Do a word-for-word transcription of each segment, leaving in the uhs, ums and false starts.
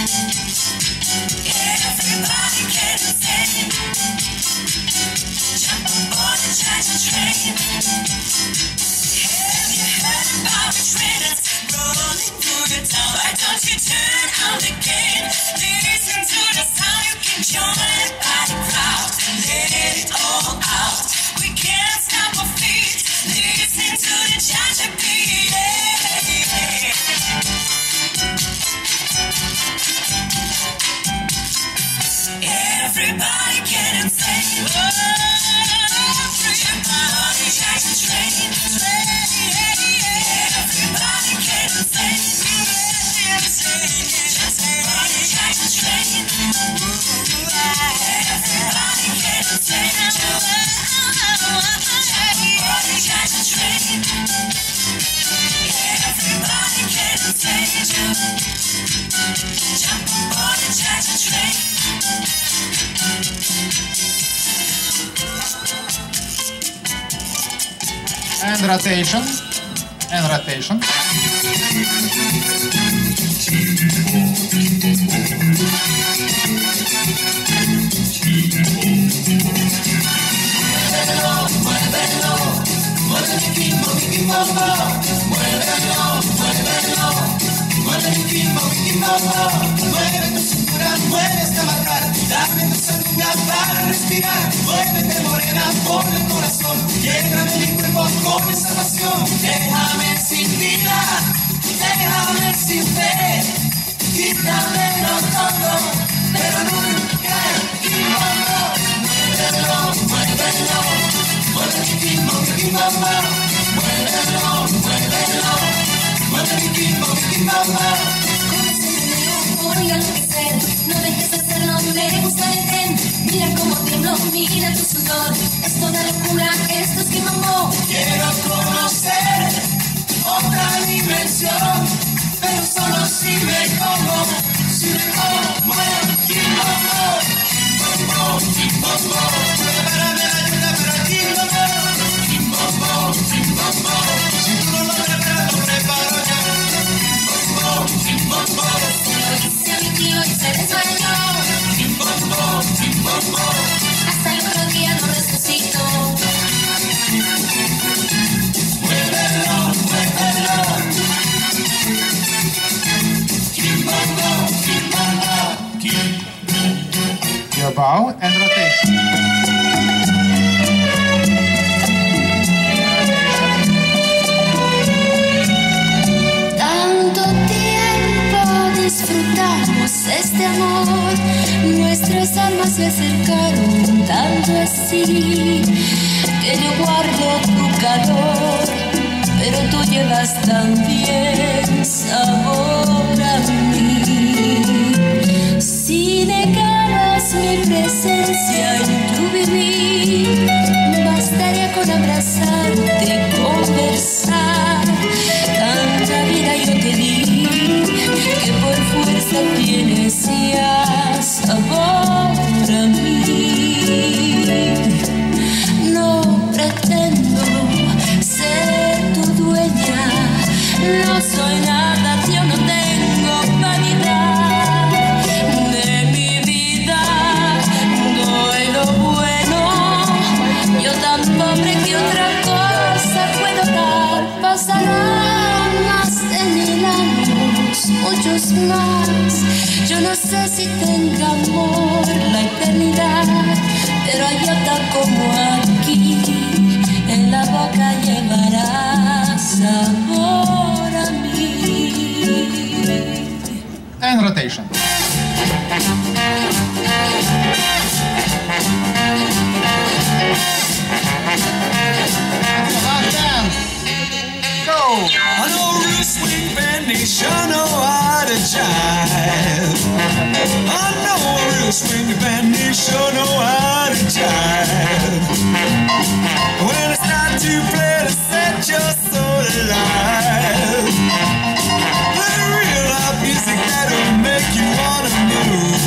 Everybody get insane. Jump aboard the Jackson train. Have you heard about the train that's rolling through your town? Why don't you turn on the gate? Listen to the sound, you can join by the crowd. Let it all out. We can't stop our feet. Listen to the Jackson beat. Everybody get insane. Oh, everybody Jackson train. Everybody get insane. Everybody Jackson train. Everybody get insane. Everybody Jackson train. Everybody get insane. Jump aboard the Jackson train. And rotation, and rotation. Muévelo, muévelo, mueve mi kimbo, mi kimbo, muévelo, muévelo, mueve mi kimbo, mi kimbo, mueve tu cintura, mueve hasta matar, dame tu sandunga para respirar, muévete morena por el corazón, lléname mi cuerpo con esa pasión, déjame sin vida, déjame sin fe, quítamelo todo, pero nunca el kimbo, muévelo, muévelo, mueve mi kimbo, mi kimbo, muévelo, muévelo, mueve mi kimbo, mi kimbo. Con ese meneo voy a enloquecer, no dejes de hacerlo, me gusta el tren, mira cómo tiemblo, mira tu sudor, es toda locura, esto es Kimbo. Quiero conocer otra dimensión, pero solo si me como, si me como el Kimbo. Kimbo, Kimbo, prepárame la ayuda para Kimbo. Kimbo, Kimbo, si tú no lo preparas, lo preparo yo. Kimbo, Kimbo, se lo hice a mi tío y se desmayó. Kimbo, Kimbo, hasta el otro día no resucito. Muévelo, muévelo. Kimbo, Kimbo, Kimbo. Your bow and rotation. Tanto tiempo disfrutamos este amor, nuestras almas se acercaron tanto así, que yo guardo tu calor, pero tú llevas también sabor a mí. Si negaras mi presencia en tu vivir, bastaría con abrazarte, conversar. Tanta vida yo te di, que por fuerza tienes ya sabor a mí. No pretendo ser tu dueña, no soy nada, yo no tengo vanidad. De mi vida doy lo bueno, yo tan pobre que otra cosa puedo dar. Pasarán más de mil años, muchos más, yo no sé si tenga amor la eternidad, pero hay otra como aquí, en la boca llevará sabor a mí. And rotation. Go! I know real swing band nation know how to jive. I know real swing band nation know how to jive. When it's time to play to set your soul alive, play real loud music that'll make you wanna move.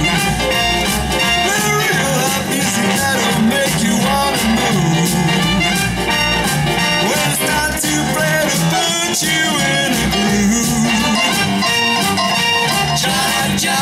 Play real loud music that'll make you wanna move. When it's time to play to put you in a groove. Jive, jive.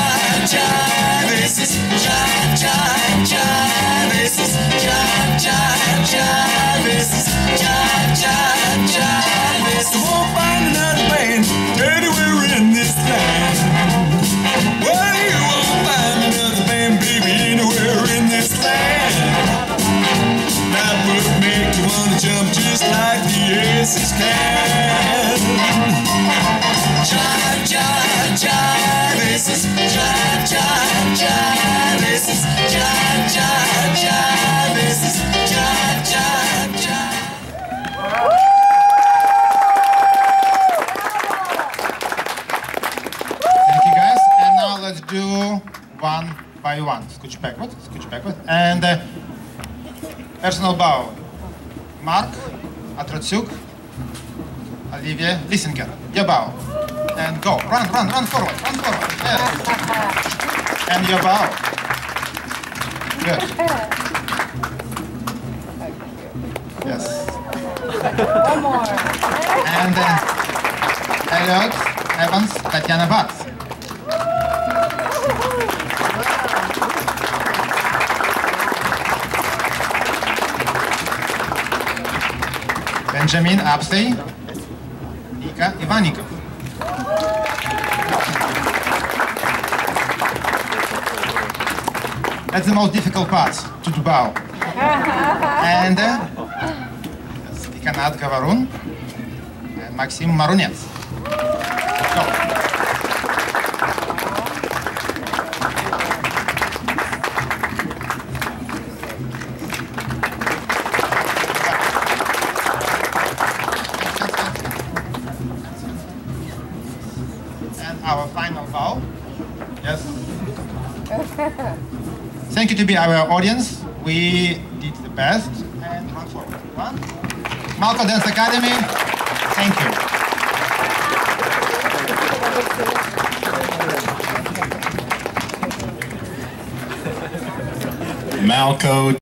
is jive, jive, jive. This is jive, jive, jive. This is jive, jive, jive. This is. You won't find another band anywhere in this land. Well, you won't find another band, baby, anywhere in this land. That would make you wanna jump just like the Aces can. Jive, jive, jive. This is jive, jive, jive. This is jive, jive, jive. This is jive, jive, jive. Thank you guys. And now let's do one by one. Scooch backward, scooch backward. And uh, personal bow. Mark Atrocyuk, Olivier Lissinger. Your bow. And go. Run, run, run forward, run forward. Yes. And your bow. Good. Yes. One more. And uh, Elliot Evans, Tatiana Batz. Benjamin Abstey, Nika Ivanikov. That's the most difficult part, to do bow. And uh, yes, Ikanat Gavarun and Maxim Marunets. Go. Our final bow. Yes. Thank you to be our audience. We did the best. And run forward. One. Malco Dance Academy. Thank you. Malco